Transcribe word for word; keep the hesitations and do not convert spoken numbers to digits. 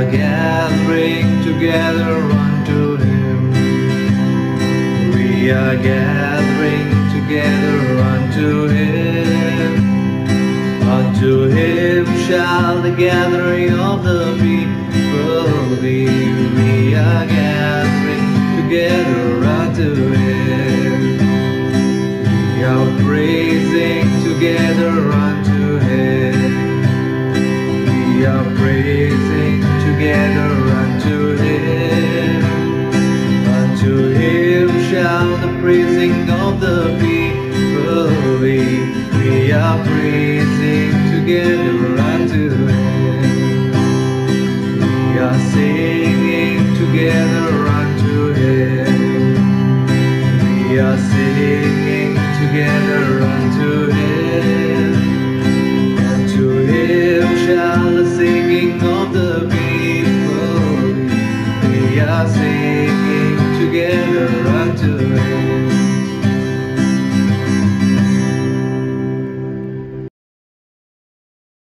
gathering together unto Him. We are gathering together unto Him. Unto Him shall the gathering of the people be. We are gathering together unto Him. We are praising together unto Him. We are praising together unto Him. Unto Him shall the praising of the people be. We are praising together unto Him. We are singing together unto Him. We are singing together unto Him. Unto Him shall the singing